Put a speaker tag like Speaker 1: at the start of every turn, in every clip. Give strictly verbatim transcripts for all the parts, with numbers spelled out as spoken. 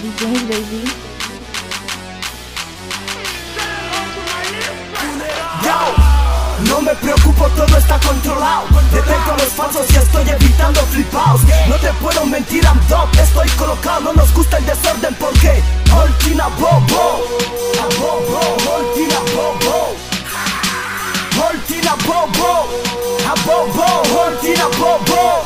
Speaker 1: Mary James, baby.
Speaker 2: Yo, no me preocupo, todo está controlado. Detengo los falsos y estoy evitando flipaos. No te puedo mentir, I'm dope, estoy colocado. No nos gusta el desorden porque Holtina bobo, a bobo, Holtina bobo, Holtina bobo, a bobo, Holtina bobo.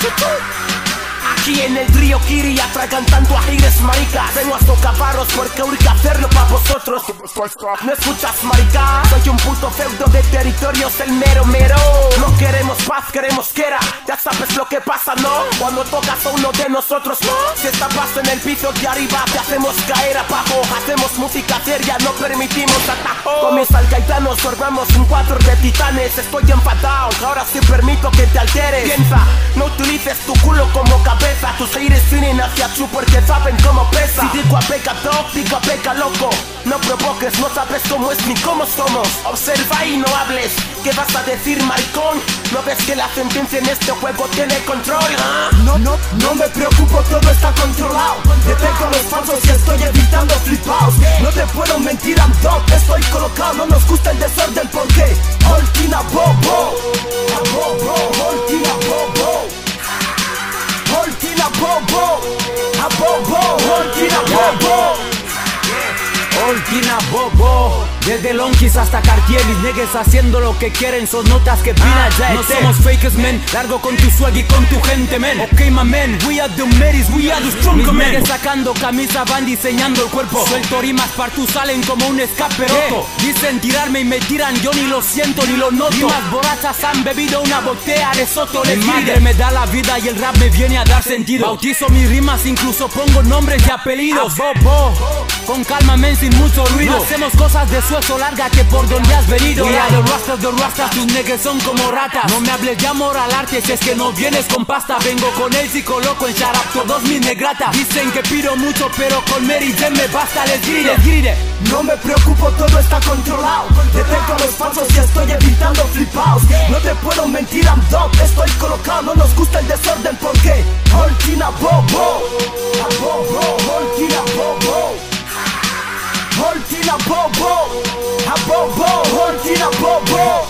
Speaker 2: Aquí en el río Kiri atragan tanto a gires maricas. Vengo a socavarros porque urge hacerlo pa' vosotros. No escuchas marica, soy un puto feudo de territorios, el mero mero. No queremos paz, queremos guerra. Ya sabes lo que pasa, ¿no? Cuando tocas a uno de nosotros, ¿no? Si está paso en el piso de arriba, te hacemos caer abajo. Hacemos música seria, no permitimos atajo. Con mis alcaitanos formamos un cuadro de titanes. Estoy enfadado, ahora sí permito que te alteres. Piensa, no utilices tu culo como cabeza. Tus aires vienen hacia tú porque saben cómo pesa. Si digo a peca dog, digo a peca loco. No provoques, no sabes cómo es ni cómo somos. Observa y no hables, ¿qué vas a decir, maricón? ¿No ves que la sentencia en este juego tiene control? ¿Ah? No, no, no me preocupo, todo está controlado. Detengo los falsos y estoy evitando flipaos. No te puedo mentir, I'm dope, estoy colocado. No nos gusta el desorden porque Holtina bobo, a bobo, Holtina bobo, Holtina bobo, a bobo, Holtina bobo.
Speaker 3: Holtina bobo, desde Lonkis hasta Cartier, mis niggas haciendo lo que quieren, son notas que vina ya. No somos fakers, men, largo con tu swag y con tu gente, men. Ok, my men, we are the Marys, we are the stronger men. Mis niggas sacando camisa, van diseñando el cuerpo. Suelto rimas, partu salen como un escape roto. Dicen tirarme y me tiran, yo ni lo siento ni lo noto. Rimas borrachas han bebido una botella de soto. Mi madre me da la vida y el rap me viene a dar sentido. Bautizo mis rimas, incluso pongo nombres y apellidos. A bobo, con calma, men, sin mucho ruido. No hacemos cosas de suelo, lárgate por donde has venido. We are the rastas, the rastas, tus niggas son como ratas. No me hables de amor al arte si es que no vienes con pasta. Vengo con el psicoloco en Sharap, todos mis negratas. Dicen que pido mucho pero con Mary Jane me basta, les grite, les grite.
Speaker 2: No me preocupo, todo está controlado. Detengo los falsos y estoy evitando flipaos. No te puedo mentir, I'm dope, estoy colocado. No nos gusta el desorden porque Holtina bobo, a bobo, Holtina bobo, Holtina bobo, a bobo, Holtina bobo.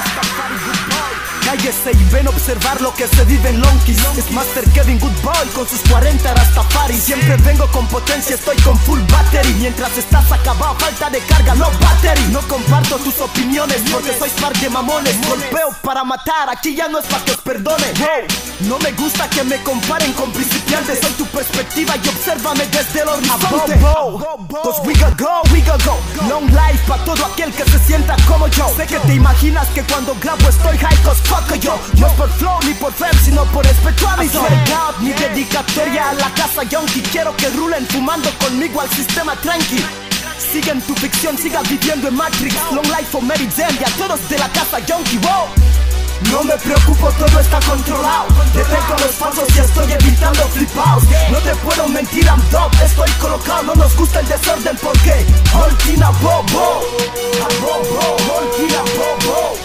Speaker 2: Cállese y ven a observar lo que se vive en Lonkis. Es Master Kevin Goodboy con sus cuarenta Rastafari. Siempre vengo con potencia, estoy con full battery. Mientras estás acabado, falta de carga, no battery. No comparto tus opiniones porque sois par de mamones. Golpeo para matar, aquí ya no es para que os perdone. No me gusta que me comparen con principiantes. Soy tu perspectiva y obsérvame desde el horizonte. Cause we gotta go, we gotta go. Long life pa' todo aquel que se sienta como yo. Sé que te imaginas que cuando grabo estoy high, cause fuck yo. No es por flow ni por fame, sino por respeto a mi son. Mi dedicatoria a la casa yonki. Quiero que rulen fumando conmigo al sistema tranqui. Sigue en tu ficción, siga viviendo en Matrix. Long life for Mary Jane y a todos de la casa yonki, wow. No me preocupo, todo está controlado. Detengo los falsos y estoy evitando flipaos. No te puedo mentir, I'm dope, estoy colocado. No nos gusta el desorden porque Holtina bobo, a bobo, Holtina bobo,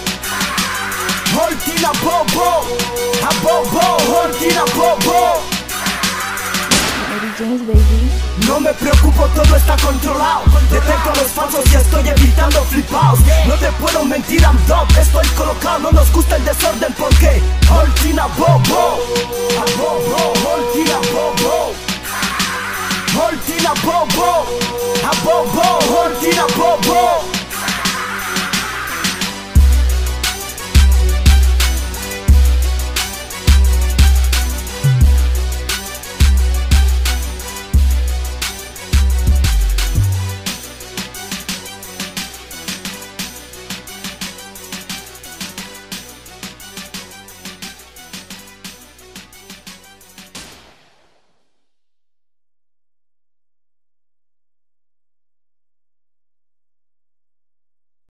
Speaker 2: Holtina bobo, a bobo, Holtina bobo.
Speaker 1: Mary James, baby.
Speaker 2: No me preocupo, todo está controlado. Detengo los falsos y estoy evitando flipaos. No te puedo mentir, I'm dope, estoy colocado. No nos gusta el desorden porque Holtina bobo,